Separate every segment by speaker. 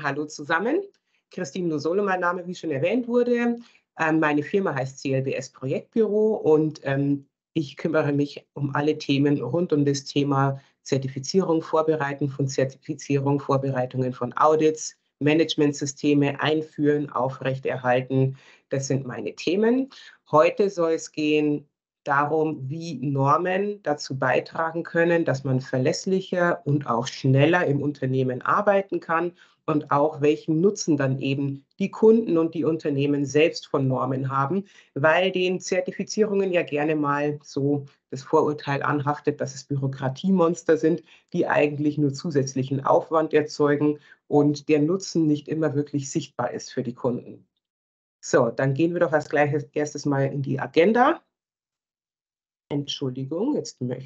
Speaker 1: Hallo zusammen. Christine Nosolo, mein Name, wie schon erwähnt wurde. Meine Firma heißt CLBS Projektbüro und ich kümmere mich um alle Themen rund um das Thema Zertifizierung, Vorbereiten von Zertifizierung, Vorbereitungen von Audits, Managementsysteme einführen, aufrechterhalten. Das sind meine Themen. Heute soll es gehen darum, wie Normen dazu beitragen können, dass man verlässlicher und auch schneller im Unternehmen arbeiten kann und auch welchen Nutzen dann eben die Kunden und die Unternehmen selbst von Normen haben, weil den Zertifizierungen ja gerne mal so das Vorurteil anhaftet, dass es Bürokratiemonster sind, die eigentlich nur zusätzlichen Aufwand erzeugen und der Nutzen nicht immer wirklich sichtbar ist für die Kunden. So, dann gehen wir doch als erstes mal in die Agenda. Entschuldigung,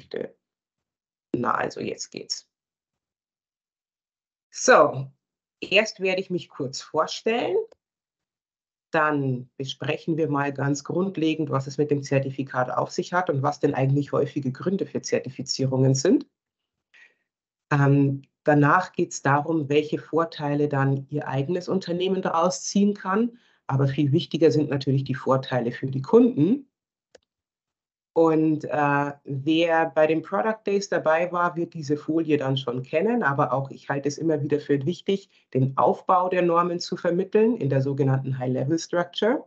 Speaker 1: also jetzt geht's. So, erst werde ich mich kurz vorstellen, dann besprechen wir mal ganz grundlegend, was es mit dem Zertifikat auf sich hat und was denn eigentlich häufige Gründe für Zertifizierungen sind. Danach geht es darum, welche Vorteile dann Ihr eigenes Unternehmen daraus ziehen kann, aber viel wichtiger sind natürlich die Vorteile für die Kunden. Und wer bei den Product Days dabei war, wird diese Folie dann schon kennen, aber auch ich halte es immer wieder für wichtig, den Aufbau der Normen zu vermitteln in der sogenannten High-Level-Structure.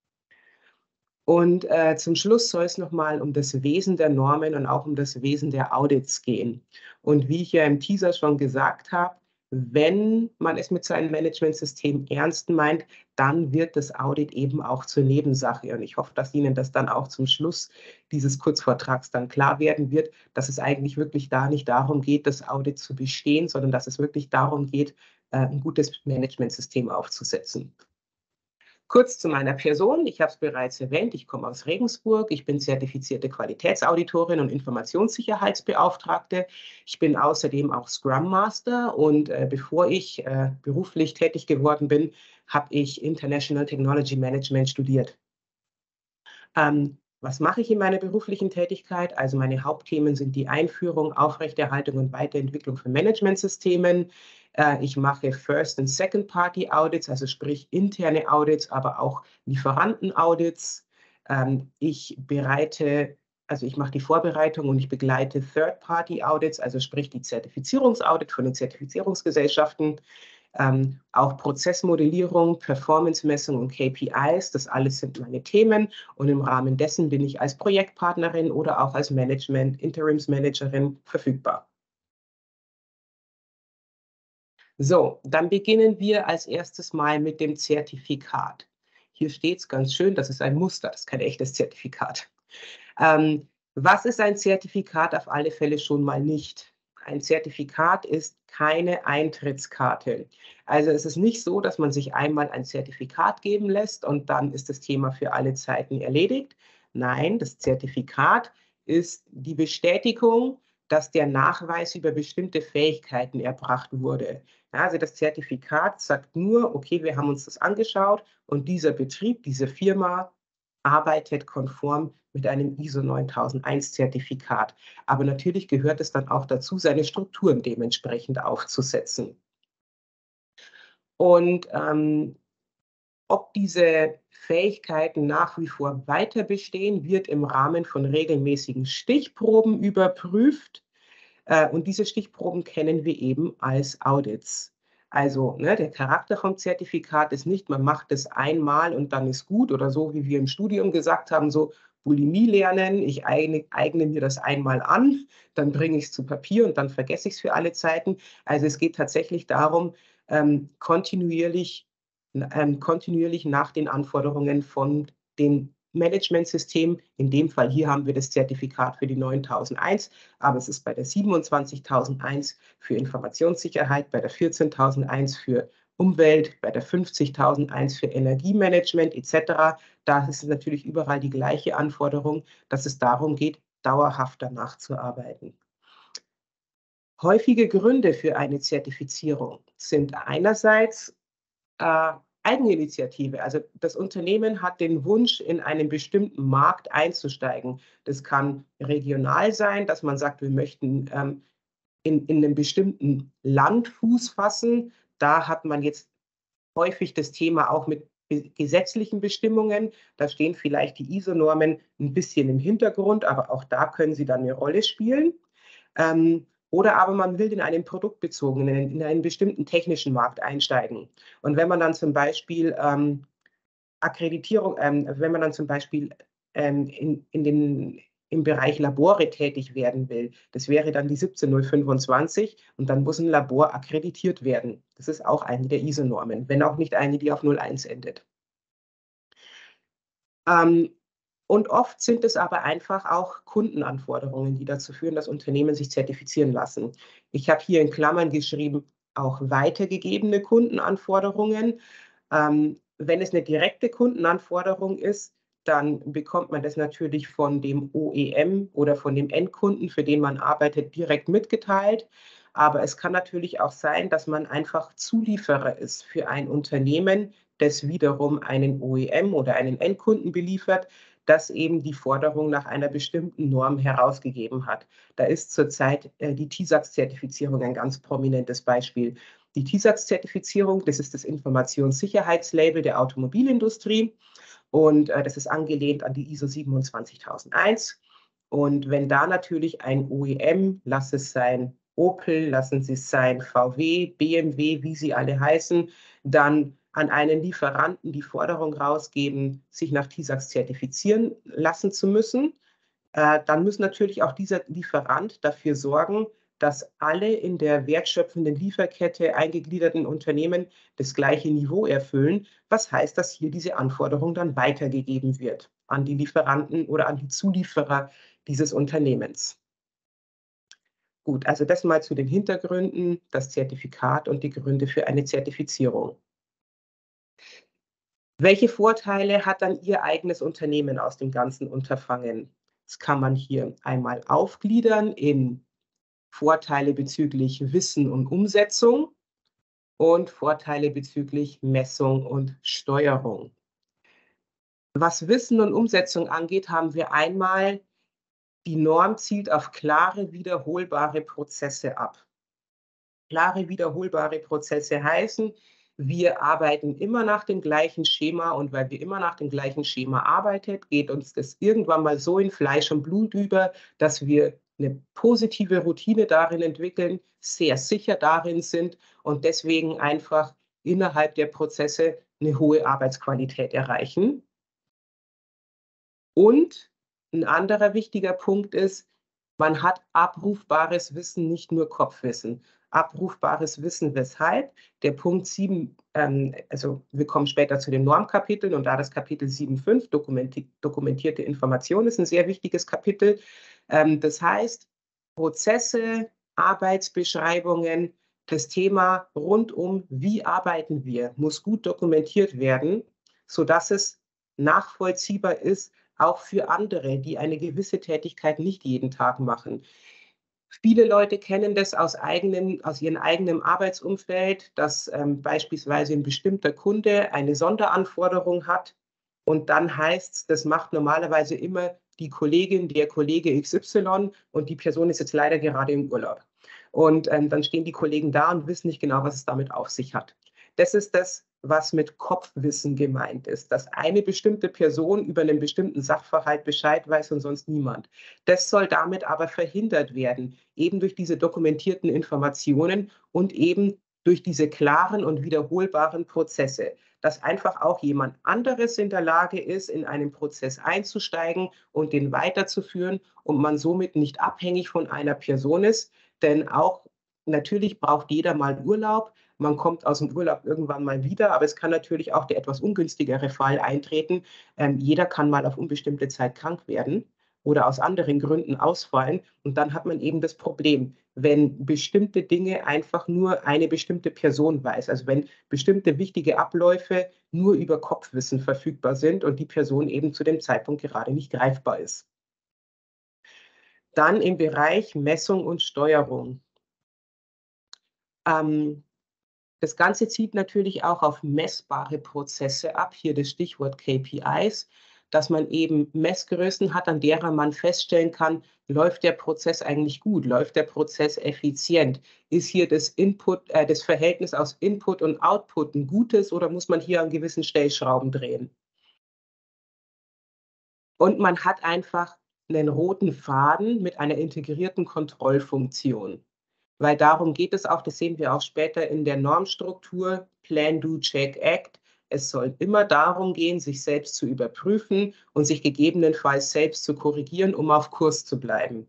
Speaker 1: Und zum Schluss soll es nochmal um das Wesen der Normen und auch um das Wesen der Audits gehen. Und wie ich ja im Teaser schon gesagt habe, wenn man es mit seinem Managementsystem ernst meint, dann wird das Audit eben auch zur Nebensache. Und ich hoffe, dass Ihnen das dann auch zum Schluss dieses Kurzvortrags dann klar werden wird, dass es eigentlich wirklich da nicht darum geht, das Audit zu bestehen, sondern dass es wirklich darum geht, ein gutes Managementsystem aufzusetzen. Kurz zu meiner Person. Ich habe es bereits erwähnt, ich komme aus Regensburg. Ich bin zertifizierte Qualitätsauditorin und Informationssicherheitsbeauftragte. Ich bin außerdem auch Scrum Master und bevor ich beruflich tätig geworden bin, habe ich International Technology Management studiert. Was mache ich in meiner beruflichen Tätigkeit? Also meine Hauptthemen sind die Einführung, Aufrechterhaltung und Weiterentwicklung von Managementsystemen. Ich mache First- und Second-Party-Audits, also sprich interne Audits, aber auch Lieferanten-Audits. Ich mache die Vorbereitung und ich begleite Third-Party-Audits, also sprich die Zertifizierungsaudit von den Zertifizierungsgesellschaften. Auch Prozessmodellierung, Performance-Messung und KPIs, das alles sind meine Themen und im Rahmen dessen bin ich als Projektpartnerin oder auch als Interimsmanagerin verfügbar. So, dann beginnen wir als erstes mal mit dem Zertifikat. Hier steht es ganz schön, das ist ein Muster, das ist kein echtes Zertifikat. Was ist ein Zertifikat? Auf alle Fälle schon mal nicht. Ein Zertifikat ist keine Eintrittskarte. Also es ist nicht so, dass man sich einmal ein Zertifikat geben lässt und dann ist das Thema für alle Zeiten erledigt. Nein, das Zertifikat ist die Bestätigung, dass der Nachweis über bestimmte Fähigkeiten erbracht wurde. Ja, also das Zertifikat sagt nur, okay, wir haben uns das angeschaut und dieser Betrieb, diese Firma arbeitet konform mit einem ISO 9001 Zertifikat. Aber natürlich gehört es dann auch dazu, seine Strukturen dementsprechend aufzusetzen. Und ob diese Fähigkeiten nach wie vor weiter bestehen, wird im Rahmen von regelmäßigen Stichproben überprüft. Und diese Stichproben kennen wir eben als Audits. Also der Charakter vom Zertifikat ist nicht, man macht es einmal und dann ist gut oder so, wie wir im Studium gesagt haben, so Bulimie lernen, ich eigne mir das einmal an, dann bringe ich es zu Papier und dann vergesse ich es für alle Zeiten. Also es geht tatsächlich darum, kontinuierlich nach den Anforderungen von den Managementsystemen. In dem Fall hier haben wir das Zertifikat für die 9001, aber es ist bei der 27001 für Informationssicherheit, bei der 14001 für Umwelt, bei der 50001 für Energiemanagement etc. Da ist es natürlich überall die gleiche Anforderung, dass es darum geht, dauerhaft danach zu arbeiten. Häufige Gründe für eine Zertifizierung sind einerseits Eigeninitiative. Also das Unternehmen hat den Wunsch, in einen bestimmten Markt einzusteigen. Das kann regional sein, dass man sagt, wir möchten in einem bestimmten Land Fuß fassen. Da hat man jetzt häufig das Thema auch mit gesetzlichen Bestimmungen. Da stehen vielleicht die ISO-Normen ein bisschen im Hintergrund, aber auch da können sie dann eine Rolle spielen. Oder aber man will in einen produktbezogenen, in einen bestimmten technischen Markt einsteigen. Und wenn man dann zum Beispiel Akkreditierung, wenn man dann zum Beispiel im Bereich Labore tätig werden will, das wäre dann die 17025 und dann muss ein Labor akkreditiert werden. Das ist auch eine der ISO-Normen, wenn auch nicht eine, die auf 01 endet. Und oft sind es aber einfach auch Kundenanforderungen, die dazu führen, dass Unternehmen sich zertifizieren lassen. Ich habe hier in Klammern geschrieben, auch weitergegebene Kundenanforderungen. Wenn es eine direkte Kundenanforderung ist, dann bekommt man das natürlich von dem OEM oder von dem Endkunden, für den man arbeitet, direkt mitgeteilt. Aber es kann natürlich auch sein, dass man einfach Zulieferer ist für ein Unternehmen, das wiederum einen OEM oder einen Endkunden beliefert, das eben die Forderung nach einer bestimmten Norm herausgegeben hat. Da ist zurzeit die TISAX-Zertifizierung ein ganz prominentes Beispiel. Die TISAX-Zertifizierung, das ist das Informationssicherheitslabel der Automobilindustrie und das ist angelehnt an die ISO 27001. Und wenn da natürlich ein OEM, lass es sein Opel, lassen Sie es sein VW, BMW, wie sie alle heißen, dann an einen Lieferanten die Forderung rausgeben, sich nach TISAX zertifizieren lassen zu müssen, dann muss natürlich auch dieser Lieferant dafür sorgen, dass alle in der wertschöpfenden Lieferkette eingegliederten Unternehmen das gleiche Niveau erfüllen, was heißt, dass hier diese Anforderung dann weitergegeben wird an die Lieferanten oder an die Zulieferer dieses Unternehmens. Gut, also das mal zu den Hintergründen, das Zertifikat und die Gründe für eine Zertifizierung. Welche Vorteile hat dann Ihr eigenes Unternehmen aus dem ganzen Unterfangen? Das kann man hier einmal aufgliedern in Vorteile bezüglich Wissen und Umsetzung und Vorteile bezüglich Messung und Steuerung. Was Wissen und Umsetzung angeht, haben wir einmal, die Norm zielt auf klare, wiederholbare Prozesse ab. Klare, wiederholbare Prozesse heißen, wir arbeiten immer nach dem gleichen Schema und weil wir immer nach dem gleichen Schema arbeiten, geht uns das irgendwann mal so in Fleisch und Blut über, dass wir eine positive Routine darin entwickeln, sehr sicher darin sind und deswegen einfach innerhalb der Prozesse eine hohe Arbeitsqualität erreichen. Und ein anderer wichtiger Punkt ist, man hat abrufbares Wissen, nicht nur Kopfwissen. Abrufbares Wissen, weshalb? Der Punkt 7, also wir kommen später zu den Normkapiteln und da das Kapitel 7.5, dokumentierte Information, ist ein sehr wichtiges Kapitel. Das heißt, Prozesse, Arbeitsbeschreibungen, das Thema rund um, wie arbeiten wir, muss gut dokumentiert werden, sodass es nachvollziehbar ist, auch für andere, die eine gewisse Tätigkeit nicht jeden Tag machen. Viele Leute kennen das aus ihrem eigenen Arbeitsumfeld, dass beispielsweise ein bestimmter Kunde eine Sonderanforderung hat und dann heißt es, das macht normalerweise immer die Kollegin, der Kollege XY und die Person ist jetzt leider gerade im Urlaub. Und dann stehen die Kollegen da und wissen nicht genau, was es damit auf sich hat. Das ist das, was mit Kopfwissen gemeint ist, dass eine bestimmte Person über einen bestimmten Sachverhalt Bescheid weiß und sonst niemand. Das soll damit aber verhindert werden, eben durch diese dokumentierten Informationen und eben durch diese klaren und wiederholbaren Prozesse, dass einfach auch jemand anderes in der Lage ist, in einen Prozess einzusteigen und den weiterzuführen und man somit nicht abhängig von einer Person ist, denn auch natürlich braucht jeder mal Urlaub, man kommt aus dem Urlaub irgendwann mal wieder, aber es kann natürlich auch der etwas ungünstigere Fall eintreten. Jeder kann mal auf unbestimmte Zeit krank werden oder aus anderen Gründen ausfallen. Und dann hat man eben das Problem, wenn bestimmte Dinge einfach nur eine bestimmte Person weiß. Also wenn bestimmte wichtige Abläufe nur über Kopfwissen verfügbar sind und die Person eben zu dem Zeitpunkt gerade nicht greifbar ist. Dann im Bereich Messung und Steuerung. Das Ganze zielt natürlich auch auf messbare Prozesse ab, hier das Stichwort KPIs. dass man eben Messgrößen hat, an derer man feststellen kann, läuft der Prozess eigentlich gut, läuft der Prozess effizient, ist hier das das Verhältnis aus Input und Output ein gutes oder muss man hier an gewissen Stellschrauben drehen? Und man hat einfach einen roten Faden mit einer integrierten Kontrollfunktion. Weil darum geht es auch, das sehen wir auch später in der Normstruktur, Plan, Do, Check, Act. Es soll immer darum gehen, sich selbst zu überprüfen und sich gegebenenfalls selbst zu korrigieren, um auf Kurs zu bleiben.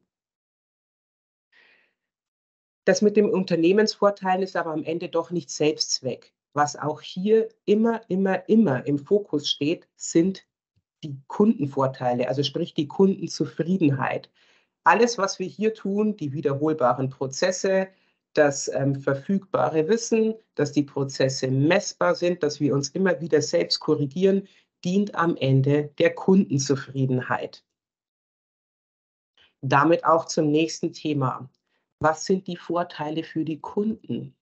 Speaker 1: Das mit dem Unternehmensvorteil ist aber am Ende doch nicht Selbstzweck. Was auch hier immer im Fokus steht, sind die Kundenvorteile, also sprich die Kundenzufriedenheit. Alles, was wir hier tun, die wiederholbaren Prozesse, das verfügbare Wissen, dass die Prozesse messbar sind, dass wir uns immer wieder selbst korrigieren, dient am Ende der Kundenzufriedenheit. Damit auch zum nächsten Thema. Was sind die Vorteile für die Kunden?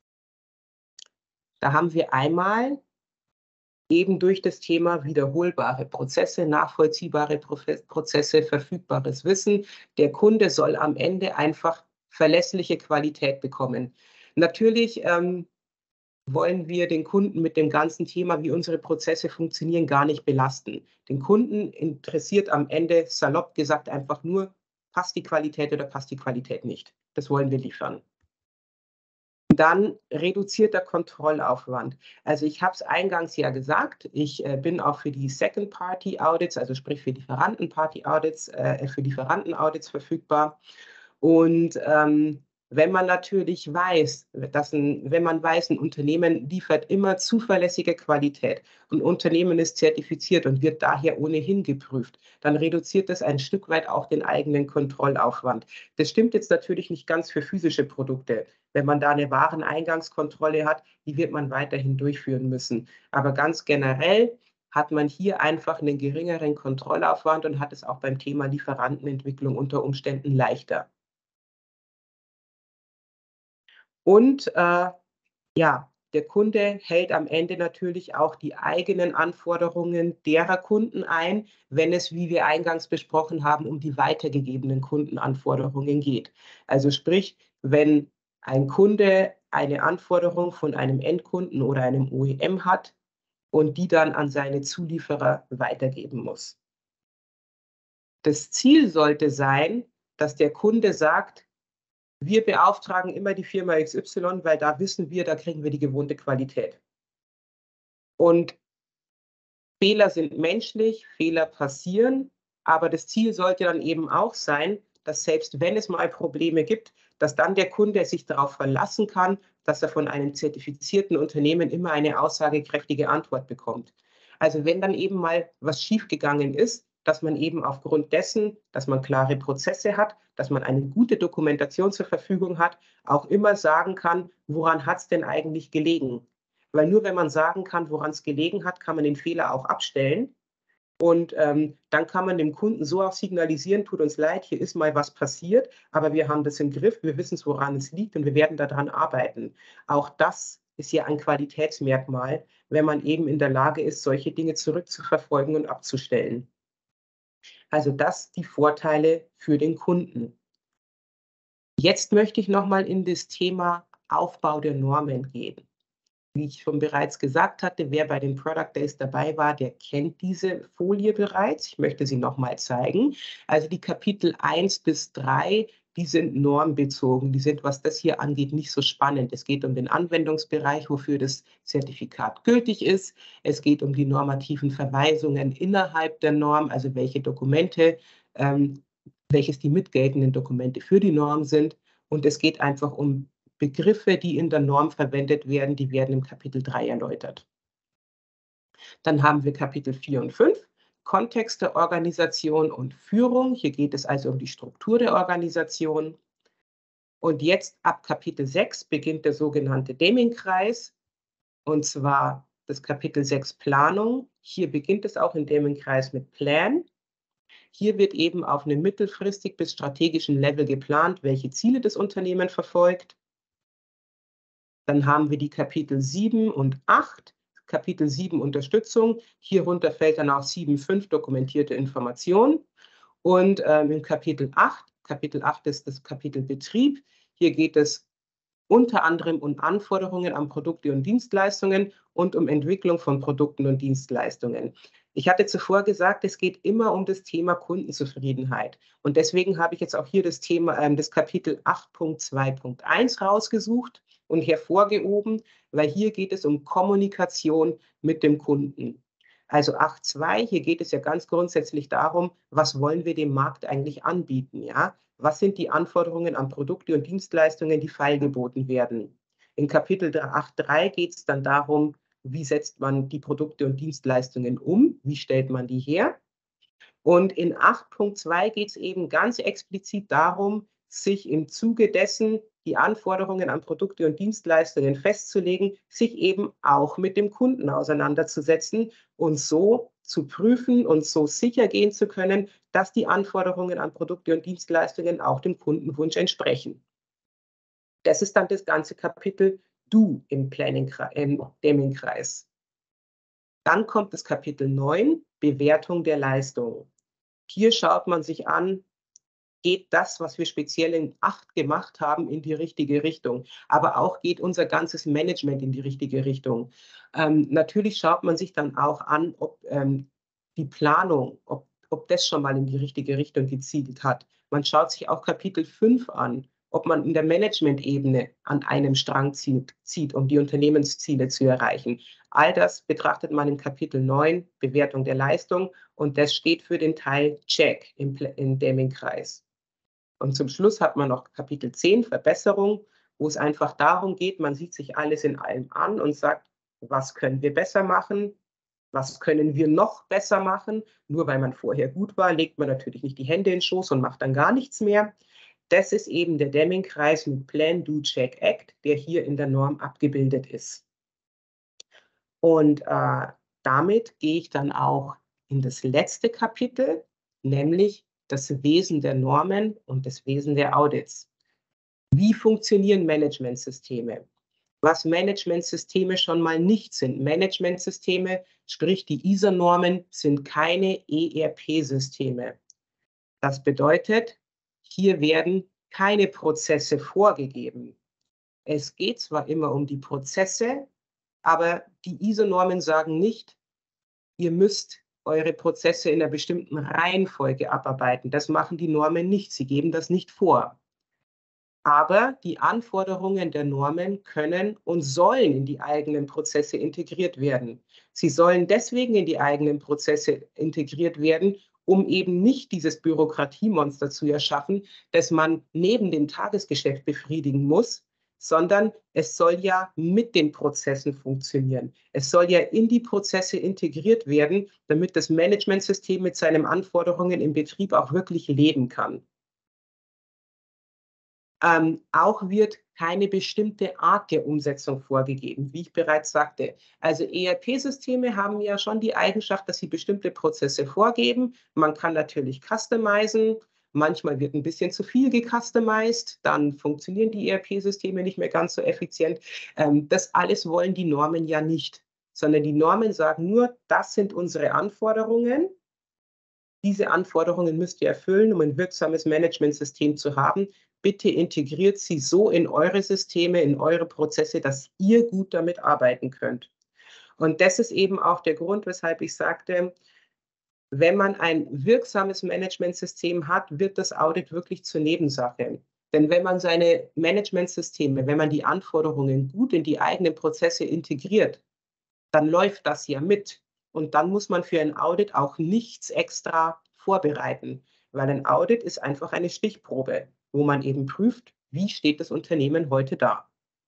Speaker 1: Da haben wir einmal eben durch das Thema wiederholbare Prozesse, nachvollziehbare Prozesse, verfügbares Wissen. Der Kunde soll am Ende einfach verlässliche Qualität bekommen. Natürlich wollen wir den Kunden mit dem ganzen Thema, wie unsere Prozesse funktionieren, gar nicht belasten. Den Kunden interessiert am Ende, salopp gesagt, einfach nur, passt die Qualität oder passt die Qualität nicht. Das wollen wir liefern. Dann reduzierter Kontrollaufwand. Also ich habe es eingangs ja gesagt, ich bin auch für die Second-Party-Audits, also sprich für Lieferanten-Party-Audits, für Lieferanten-Audits verfügbar. Und wenn man natürlich weiß, wenn man weiß, ein Unternehmen liefert immer zuverlässige Qualität, ein Unternehmen ist zertifiziert und wird daher ohnehin geprüft, dann reduziert das ein Stück weit auch den eigenen Kontrollaufwand. Das stimmt jetzt natürlich nicht ganz für physische Produkte. Wenn man da eine Wareneingangskontrolle hat, die wird man weiterhin durchführen müssen. Aber ganz generell hat man hier einfach einen geringeren Kontrollaufwand und hat es auch beim Thema Lieferantenentwicklung unter Umständen leichter. Und ja, der Kunde hält am Ende natürlich auch die eigenen Anforderungen derer Kunden ein, wenn es, wie wir eingangs besprochen haben, um die weitergegebenen Kundenanforderungen geht. Also sprich, wenn ein Kunde eine Anforderung von einem Endkunden oder einem OEM hat und die dann an seine Zulieferer weitergeben muss. Das Ziel sollte sein, dass der Kunde sagt, wir beauftragen immer die Firma XY, weil da wissen wir, da kriegen wir die gewohnte Qualität. Und Fehler sind menschlich, Fehler passieren, aber das Ziel sollte dann eben auch sein, dass selbst wenn es mal Probleme gibt, dass dann der Kunde sich darauf verlassen kann, dass er von einem zertifizierten Unternehmen immer eine aussagekräftige Antwort bekommt. Also wenn dann eben mal was schiefgegangen ist, dass man eben aufgrund dessen, dass man klare Prozesse hat, dass man eine gute Dokumentation zur Verfügung hat, auch immer sagen kann, woran hat es denn eigentlich gelegen? Weil nur wenn man sagen kann, woran es gelegen hat, kann man den Fehler auch abstellen. Und dann kann man dem Kunden so auch signalisieren, tut uns leid, hier ist mal was passiert, aber wir haben das im Griff, wir wissen, woran es liegt und wir werden daran arbeiten. Auch das ist ja ein Qualitätsmerkmal, wenn man eben in der Lage ist, solche Dinge zurückzuverfolgen und abzustellen. Also das die Vorteile für den Kunden. Jetzt möchte ich noch mal in das Thema Aufbau der Normen gehen. Wie ich schon bereits gesagt hatte, wer bei den Product Days dabei war, der kennt diese Folie bereits. Ich möchte sie noch mal zeigen. Also die Kapitel 1 bis 3, die sind normbezogen. Die sind, was das hier angeht, nicht so spannend. Es geht um den Anwendungsbereich, wofür das Zertifikat gültig ist. Es geht um die normativen Verweisungen innerhalb der Norm, also welche Dokumente, welches die mitgeltenden Dokumente für die Norm sind. Und es geht einfach um Begriffe, die in der Norm verwendet werden, die werden im Kapitel 3 erläutert. Dann haben wir Kapitel 4 und 5, Kontext der Organisation und Führung. Hier geht es also um die Struktur der Organisation. Und jetzt ab Kapitel 6 beginnt der sogenannte Deming-Kreis, und zwar das Kapitel 6 Planung. Hier beginnt es auch im Deming-Kreis mit Plan. Hier wird eben auf einem mittelfristig bis strategischen Level geplant, welche Ziele das Unternehmen verfolgt. Dann haben wir die Kapitel 7 und 8. Kapitel 7 Unterstützung. Hierunter fällt dann auch 7.5 dokumentierte Information. Und im Kapitel 8 ist das Kapitel Betrieb. Hier geht es unter anderem um Anforderungen an Produkte und Dienstleistungen und um Entwicklung von Produkten und Dienstleistungen. Ich hatte zuvor gesagt, es geht immer um das Thema Kundenzufriedenheit. Und deswegen habe ich jetzt auch hier das Thema, das Kapitel 8.2.1 rausgesucht und hervorgehoben, weil hier geht es um Kommunikation mit dem Kunden. Also 8.2, hier geht es ja ganz grundsätzlich darum, was wollen wir dem Markt eigentlich anbieten, ja? Was sind die Anforderungen an Produkte und Dienstleistungen, die feilgeboten werden? In Kapitel 8.3 geht es dann darum, wie setzt man die Produkte und Dienstleistungen um? Wie stellt man die her? Und in 8.2 geht es eben ganz explizit darum, sich im Zuge dessen die Anforderungen an Produkte und Dienstleistungen festzulegen, sich eben auch mit dem Kunden auseinanderzusetzen und so zu prüfen und so sicher gehen zu können, dass die Anforderungen an Produkte und Dienstleistungen auch dem Kundenwunsch entsprechen. Das ist dann das ganze Kapitel Du im Deming-Kreis. Dann kommt das Kapitel 9, Bewertung der Leistung. Hier schaut man sich an, geht das, was wir speziell in 8 gemacht haben, in die richtige Richtung. Aber auch geht unser ganzes Management in die richtige Richtung. Natürlich schaut man sich dann auch an, ob die Planung, ob das schon mal in die richtige Richtung gezielt hat. Man schaut sich auch Kapitel 5 an, ob man in der Management-Ebene an einem Strang zieht, um die Unternehmensziele zu erreichen. All das betrachtet man in Kapitel 9, Bewertung der Leistung, und das steht für den Teil Check im Deming-Kreis. Und zum Schluss hat man noch Kapitel 10, Verbesserung, wo es einfach darum geht, man sieht sich alles in allem an und sagt, was können wir besser machen, was können wir noch besser machen. Nur weil man vorher gut war, legt man natürlich nicht die Hände in den Schoß und macht dann gar nichts mehr. Das ist eben der Deming-Kreis mit Plan, Do, Check, Act, der hier in der Norm abgebildet ist. Und damit gehe ich dann auch in das letzte Kapitel, nämlich das Wesen der Normen und das Wesen der Audits. Wie funktionieren Managementsysteme? Was Managementsysteme schon mal nicht sind. Managementsysteme, sprich die ISA-Normen, sind keine ERP-Systeme. Das bedeutet, hier werden keine Prozesse vorgegeben. Es geht zwar immer um die Prozesse, aber die ISO-Normen sagen nicht, ihr müsst eure Prozesse in einer bestimmten Reihenfolge abarbeiten. Das machen die Normen nicht. Sie geben das nicht vor. Aber die Anforderungen der Normen können und sollen in die eigenen Prozesse integriert werden. Sie sollen deswegen in die eigenen Prozesse integriert werden, um eben nicht dieses Bürokratiemonster zu erschaffen, das man neben dem Tagesgeschäft befriedigen muss, sondern es soll ja mit den Prozessen funktionieren. Es soll ja in die Prozesse integriert werden, damit das Managementsystem mit seinen Anforderungen im Betrieb auch wirklich leben kann. Auch wird keine bestimmte Art der Umsetzung vorgegeben, wie ich bereits sagte. Also ERP-Systeme haben ja schon die Eigenschaft, dass sie bestimmte Prozesse vorgeben. Man kann natürlich customizen. Manchmal wird ein bisschen zu viel gecustomized, dann funktionieren die ERP-Systeme nicht mehr ganz so effizient. Das alles wollen die Normen ja nicht, sondern die Normen sagen nur, das sind unsere Anforderungen. Diese Anforderungen müsst ihr erfüllen, um ein wirksames Managementsystem zu haben. Bitte integriert sie so in eure Systeme, in eure Prozesse, dass ihr gut damit arbeiten könnt. Und das ist eben auch der Grund, weshalb ich sagte, wenn man ein wirksames Managementsystem hat, wird das Audit wirklich zur Nebensache. Denn wenn man seine Managementsysteme, wenn man die Anforderungen gut in die eigenen Prozesse integriert, dann läuft das ja mit. Und dann muss man für ein Audit auch nichts extra vorbereiten, weil ein Audit ist einfach eine Stichprobe, wo man eben prüft, wie steht das Unternehmen heute da.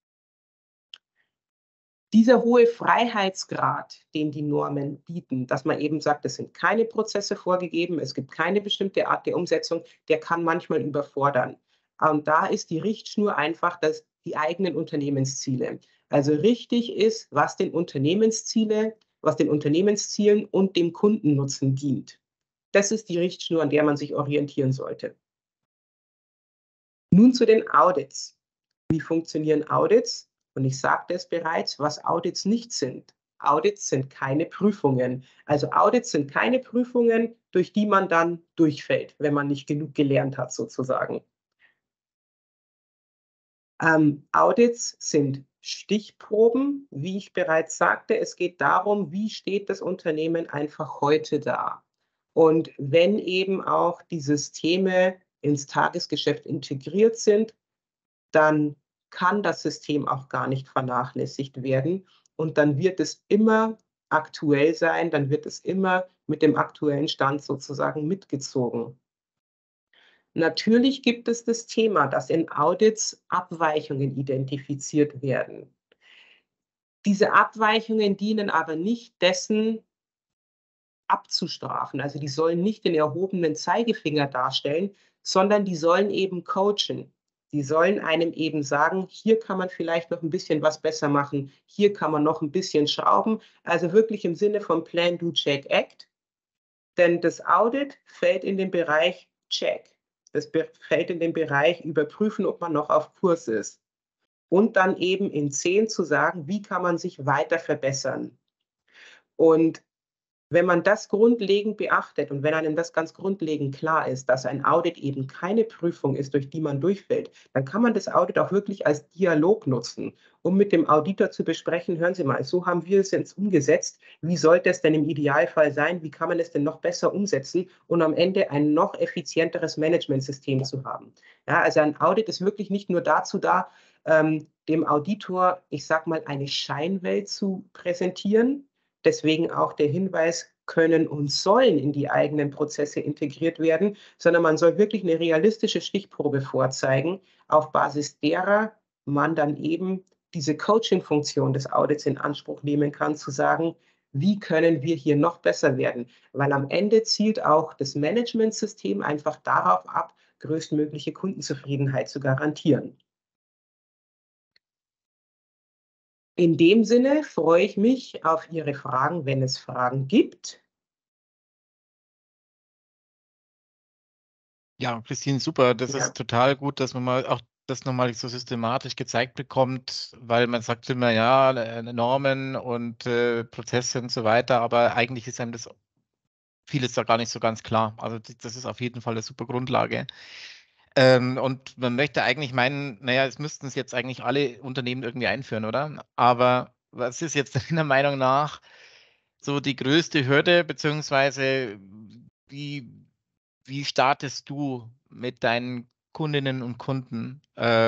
Speaker 1: Dieser hohe Freiheitsgrad, den die Normen bieten, dass man eben sagt, es sind keine Prozesse vorgegeben, es gibt keine bestimmte Art der Umsetzung, der kann manchmal überfordern. Und da ist die Richtschnur einfach die eigenen Unternehmensziele. Also richtig ist, was den Unternehmenszielen und dem Kundennutzen dient. Das ist die Richtschnur, an der man sich orientieren sollte. Nun zu den Audits. Wie funktionieren Audits? Und ich sagte es bereits, was Audits nicht sind. Audits sind keine Prüfungen. Also Audits sind keine Prüfungen, durch die man dann durchfällt, wenn man nicht genug gelernt hat, sozusagen. Audits sind Stichproben, wie ich bereits sagte. Es geht darum, wie steht das Unternehmen einfach heute da. Und wenn eben auch die Systeme ins Tagesgeschäft integriert sind, dann kann das System auch gar nicht vernachlässigt werden. Und dann wird es immer aktuell sein, dann wird es immer mit dem aktuellen Stand sozusagen mitgezogen. Natürlich gibt es das Thema, dass in Audits Abweichungen identifiziert werden. Diese Abweichungen dienen aber nicht dessen abzustrafen. Also die sollen nicht den erhobenen Zeigefinger darstellen, sondern die sollen eben coachen. Die sollen einem eben sagen, hier kann man vielleicht noch ein bisschen was besser machen, hier kann man noch ein bisschen schrauben. Also wirklich im Sinne von Plan, Do, Check, Act. Denn das Audit fällt in den Bereich Check. Das fällt in den Bereich Überprüfen, ob man noch auf Kurs ist. Und dann eben in 10 zu sagen, wie kann man sich weiter verbessern. Und wenn man das grundlegend beachtet und wenn einem das ganz grundlegend klar ist, dass ein Audit eben keine Prüfung ist, durch die man durchfällt, dann kann man das Audit auch wirklich als Dialog nutzen, um mit dem Auditor zu besprechen, hören Sie mal, so haben wir es jetzt umgesetzt, wie sollte es denn im Idealfall sein, wie kann man es denn noch besser umsetzen und am Ende ein noch effizienteres Managementsystem zu haben. Ja, also ein Audit ist wirklich nicht nur dazu da, dem Auditor, ich sag mal, eine Scheinwelt zu präsentieren. Deswegen auch der Hinweis, können und sollen in die eigenen Prozesse integriert werden, sondern man soll wirklich eine realistische Stichprobe vorzeigen, auf Basis derer man dann eben diese Coaching-Funktion des Audits in Anspruch nehmen kann, zu sagen, wie können wir hier noch besser werden? Weil am Ende zielt auch das Managementsystem einfach darauf ab, größtmögliche Kundenzufriedenheit zu garantieren. In dem Sinne freue ich mich auf Ihre Fragen, wenn es Fragen gibt.
Speaker 2: Ja, Christine, super. Das
Speaker 1: Ja.
Speaker 2: ist total gut, dass man mal auch das nochmal so systematisch gezeigt bekommt, weil man sagt immer, ja, Normen und Prozesse und so weiter, aber eigentlich ist einem das vieles da gar nicht so ganz klar. Also das ist auf jeden Fall eine super Grundlage. Und man möchte eigentlich meinen, naja, es müssten es jetzt eigentlich alle Unternehmen irgendwie einführen, oder? Aber was ist jetzt deiner Meinung nach so die größte Hürde, beziehungsweise wie, wie startest du mit deinen Kundinnen und Kunden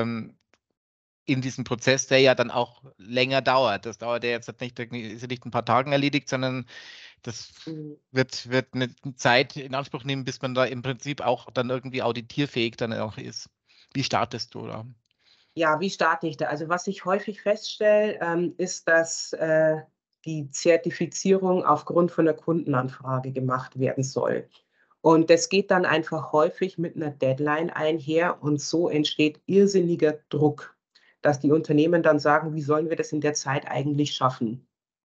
Speaker 2: in diesem Prozess, der ja dann auch länger dauert? Das dauert ja jetzt nicht, ist ja nicht ein paar Tagen erledigt, sondern das
Speaker 1: Mhm.
Speaker 2: wird eine Zeit in Anspruch nehmen, bis man da im Prinzip auch dann irgendwie auditierfähig dann auch ist. Wie startest du da?
Speaker 1: Ja, wie starte ich da? Also was ich häufig feststelle, ist, dass die Zertifizierung aufgrund von der Kundenanfrage gemacht werden soll. Und das geht dann einfach häufig mit einer Deadline einher und so entsteht irrsinniger Druck, dass die Unternehmen dann sagen, wie sollen wir das in der Zeit eigentlich schaffen?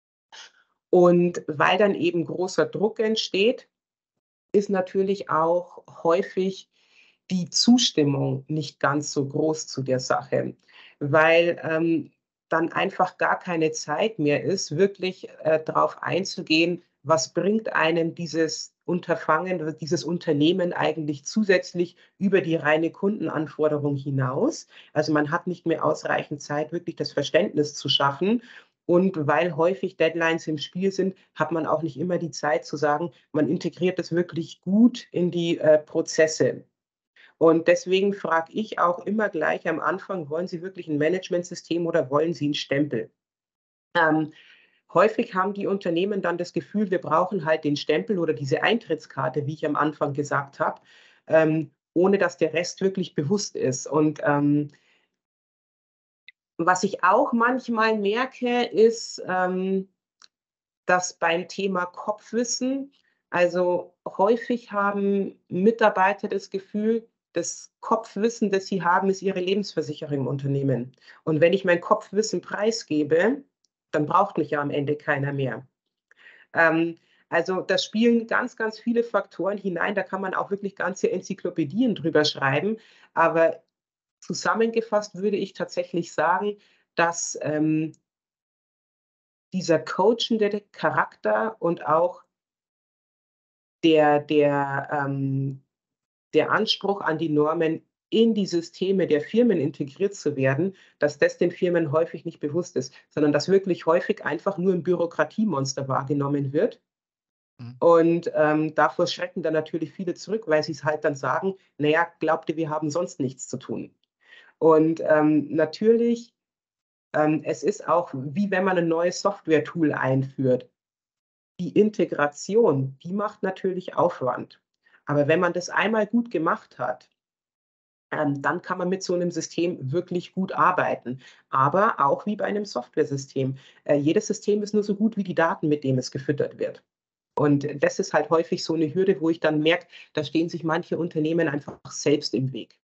Speaker 1: Und weil dann eben großer Druck entsteht, ist natürlich auch häufig die Zustimmung nicht ganz so groß zu der Sache, weil dann einfach gar keine Zeit mehr ist, wirklich darauf einzugehen, was bringt einem dieses Unterfangen, dieses Unternehmen eigentlich zusätzlich über die reine Kundenanforderung hinaus. Also man hat nicht mehr ausreichend Zeit, wirklich das Verständnis zu schaffen. Und weil häufig Deadlines im Spiel sind, hat man auch nicht immer die Zeit zu sagen, man integriert es wirklich gut in die Prozesse. Und deswegen frage ich auch immer gleich am Anfang, wollen Sie wirklich ein Managementsystem oder wollen Sie einen Stempel? Ähm, häufig haben die Unternehmen dann das Gefühl, wir brauchen halt den Stempel oder diese Eintrittskarte, wie ich am Anfang gesagt habe, ohne dass der Rest wirklich bewusst ist. Und was ich auch manchmal merke, ist, dass beim Thema Kopfwissen, also häufig haben Mitarbeiter das Gefühl, das Kopfwissen, das sie haben, ist ihre Lebensversicherung im Unternehmen. Und wenn ich mein Kopfwissen preisgebe, dann braucht mich ja am Ende keiner mehr. Ähm, also da spielen ganz, ganz viele Faktoren hinein. Da kann man auch wirklich ganze Enzyklopädien drüber schreiben. Aber zusammengefasst würde ich tatsächlich sagen, dass dieser coachende Charakter und auch der Anspruch an die Normen in die Systeme der Firmen integriert zu werden, dass das den Firmen häufig nicht bewusst ist, sondern dass wirklich häufig einfach nur ein Bürokratiemonster wahrgenommen wird.
Speaker 2: Mhm.
Speaker 1: Und davor schrecken dann natürlich viele zurück, weil sie es halt dann sagen, naja, glaubt ihr, wir haben sonst nichts zu tun. Und natürlich, es ist auch wie wenn man ein neues Software-Tool einführt. Die Integration, die macht natürlich Aufwand. Aber wenn man das einmal gut gemacht hat, dann kann man mit so einem System wirklich gut arbeiten. Aber auch wie bei einem Softwaresystem. Jedes System ist nur so gut wie die Daten, mit denen es gefüttert wird. Und das ist halt häufig so eine Hürde, wo ich dann merke, da stehen sich manche Unternehmen einfach selbst im Weg.